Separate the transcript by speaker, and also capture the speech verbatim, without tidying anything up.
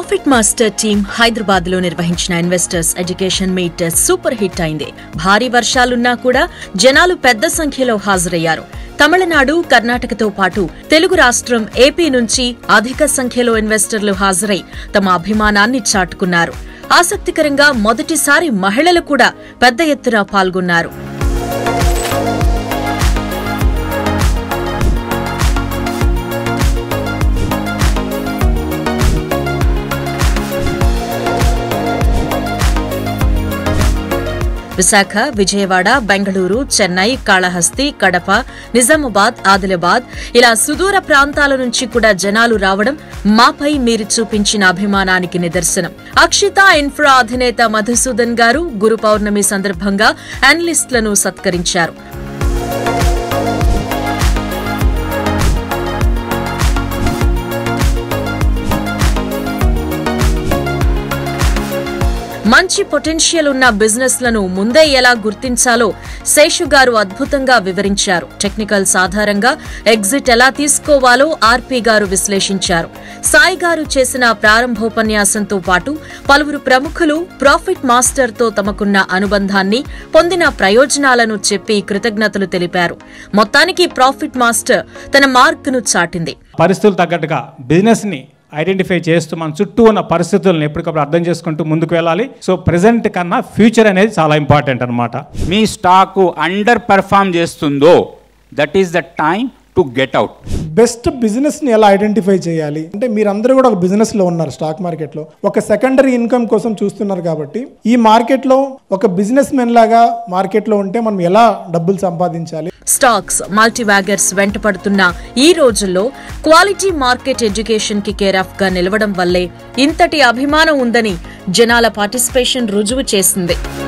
Speaker 1: Profit master team Hyderabad లో నిర్వహించిన investors education meet super hit అయింది. భారీ వర్షాలున్నా కూడా జనాలు పెద్ద సంఖ్యలో హాజరయ్యారు. తమిళనాడు, కర్ణాటకతో పాటు తెలుగు రాష్ట్రం ఏపీ నుంచి అధిక సంఖ్యలో ఇన్వెస్టర్లు హాజరై తమ అభిమానాన్ని చాటుకున్నారు. ఆసక్తికరంగా మొదటిసారి మహిళలు కూడా పెద్ద ఎత్తున పాల్గొన్నారు. విశాఖ, విజయవాడ, బెంగళూరు, చెన్నై, కాళహస్తి, కడప, నిజామాబాద్, ఆదిలాబాద్ ఇలా సుదూర ప్రాంతాల నుంచి కూడా జనాలు రావడం మాపై మీరు చూపించిన అభిమానానికి నిదర్శనం. అక్షిత ఇన్ఫ్రా అధినేత మధుసూదన్ గారు గురు పౌర్ణమి సందర్భంగా అనలిస్టులను సత్కరించారు. మంచి పొటెన్షియల్ ఉన్న బిజినెస్ లను ముందే ఎలా గుర్తించాలో శేషు గారు అద్భుతంగా వివరించారు. టెక్నికల్స్ ఆధారంగా ఎగ్జిట్ ఎలా తీసుకోవాలో ఆర్పీ గారు విశ్లేషించారు. సాయి గారు చేసిన ప్రారంభోపన్యాసంతో పాటు పలువురు ప్రముఖులు ప్రాఫిట్ మాస్టర్ తో తమకున్న అనుబంధాన్ని, పొందిన ప్రయోజనాలను చెప్పి కృతజ్ఞతలు తెలిపారు. మొత్తానికి ప్రాఫిట్ మాస్టర్ తన మార్క్ ను చాటింది.
Speaker 2: పరిస్థితులు తగ్గట్టుగా బిజినెస్ ని ఐడెంటిఫై చేస్తూ మన చుట్టూ ఉన్న పరిస్థితులను ఎప్పటికప్పుడు అర్థం చేసుకుంటూ ముందుకు వెళ్ళాలి. సో ప్రెజెంట్ కన్నా ఫ్యూచర్ అనేది చాలా ఇంపార్టెంట్ అన్నమాట.
Speaker 3: మీ స్టాక్ అండర్ పర్ఫామ్ చేస్తుందో that is the time to get out.
Speaker 4: Best బిజినెస్ని ఎలా ఐడెంటిఫై చేయాలి అంటే, మీరందరూ కూడా ఒక బిజినెస్లో ఉన్నారు, స్టాక్ మార్కెట్లో ఒక సెకండరీ ఇన్కమ్ కోసం చూస్తున్నారు. కాబట్టి ఈ మార్కెట్లో ఒక బిజినెస్ మెన్ లాగా మార్కెట్లో ఉంటే మనం ఎలా డబ్బులు సంపాదించాలి.
Speaker 1: స్టాక్స్, మల్టీవాగర్స్ వెంట పడుతున్న ఈ రోజుల్లో క్వాలిటీ మార్కెట్ ఎడ్యుకేషన్ కి కేర్ ఆఫ్ గా నిలవడం వల్లే ఇంతటి అభిమానం ఉందని జనాల పార్టిసిపేషన్ రుజువు చేసింది.